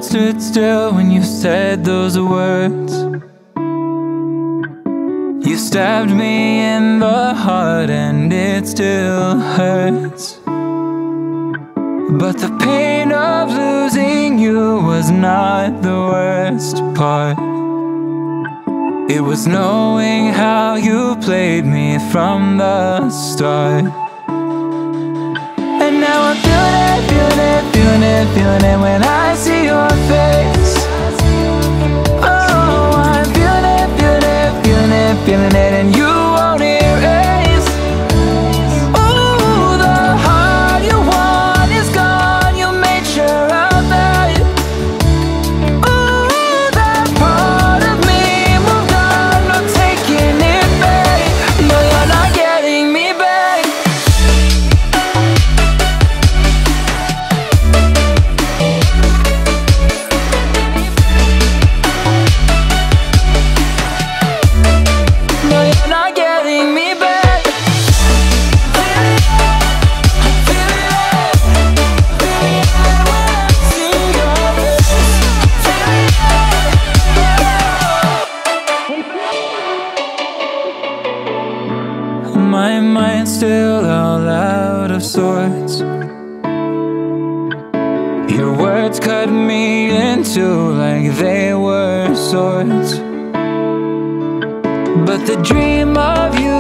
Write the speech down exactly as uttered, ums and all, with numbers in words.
stood still when you said those words. You stabbed me in the heart and it still hurts. But the pain of losing you was not the worst part. It was knowing how you played me from the start. And now I'm feeling it, feeling it, feeling it, feeling it when I see your face. Oh, I'm feeling it, feeling it, feeling it, feeling it, and you won't erase. Oh, the heart you want is gone, you made sure of that. Oh, that part of me moved on, no taking it back. No, you're not getting me back. No, you're not getting me back. My mind's still all out of sorts. Your words cut me in two like they were swords. But the dream of you